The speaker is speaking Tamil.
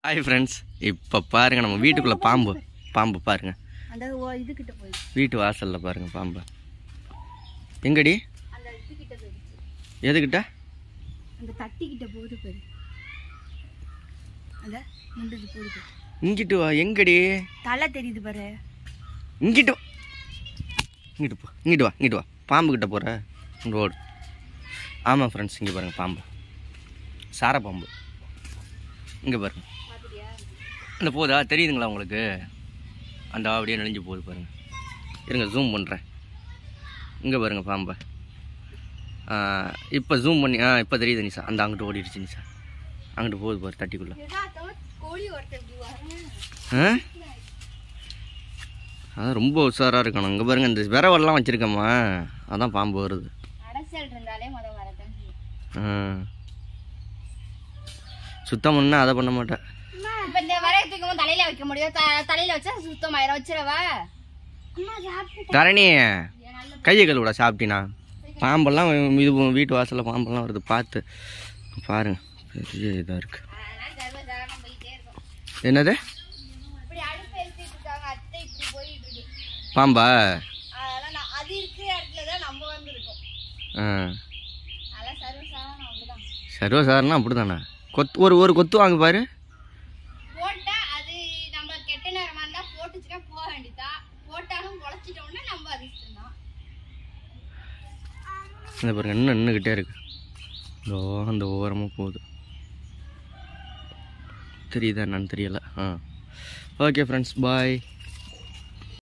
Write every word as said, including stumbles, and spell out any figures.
ஹாய் ஃப்ரெண்ட்ஸ், இப்போ பாருங்கள் நம்ம வீட்டுக்குள்ளே பாம்பு பாம்பு பாருங்கள். அந்த இதுகிட்ட போய் வீட்டு வாசலில் பாருங்கள் பாம்பு. எங்கடி? அந்த இதுகிட்ட போயிடுச்சு. எதுக்கிட்ட? அந்த தட்டிக்கிட்ட போகுது பாரு. அந்த முண்டது போகுது. இங்கிட்டு வா. எங்கடி? தலை தெரியுது பாரு. இங்கிட்டு வா. இங்கிட்டு போ. இங்கிட்டு வா. இங்கிட்டு வா. பாம்பு கிட்ட போகிற ரோடு. ஆமாம் ஃப்ரெண்ட்ஸ், இங்கே பாருங்கள் பாம்பு. சார பாம்பு இங்கே பாருங்கள். அந்த போதா தெரியுதுங்களா உங்களுக்கு? அந்த அப்படியே நெளிஞ்சு போகுது பாருங்கள். இருங்க ஜூம் பண்ணுறேன். இங்கே பாருங்கள் பாம்பை. இப்போ ஜூம் பண்ணி ஆ இப்போ தெரியுது நிஷா. அந்த அங்கிட்டு ஓடிடுச்சு நிஷா. அங்கிட்டு போகுது பாரு தட்டிக்குள்ளே. ஆ அதான் ரொம்ப உஷாராக இருக்கணும். இங்கே பாருங்கள் இந்த விரவெல்லாம் வச்சுருக்கம்மா, அதான் பாம்பு வருது. ஆ சுத்தம் பண்ணால் அதை பண்ண மாட்டேன். தலையில வைக்க முடியும். தலையில வச்சா சுத்தமாயிரம். வச்சிடவா தரணி? கையை கழுவிடா சாப்பிட்டினா. பாம்பெல்லாம் இது வீட்டு வாசலில் பாம்பெல்லாம் வருது பார்த்து பாருங்க. பெரிய இதாக இருக்கு. என்னது பாம்பா? ஆ சர்வசாதாரணம் அப்படி தானே. கொத்து ஒரு ஒரு கொத்து வாங்க பாரு. இந்த பாருங்க இன்னும் நின்றுக்கிட்டே இருக்கு. இதோ அந்த ஓரமாக போகுது. தெரியுதா என்னன்னு தெரியல. ஆ ஓகே ஃப்ரெண்ட்ஸ், பாய்.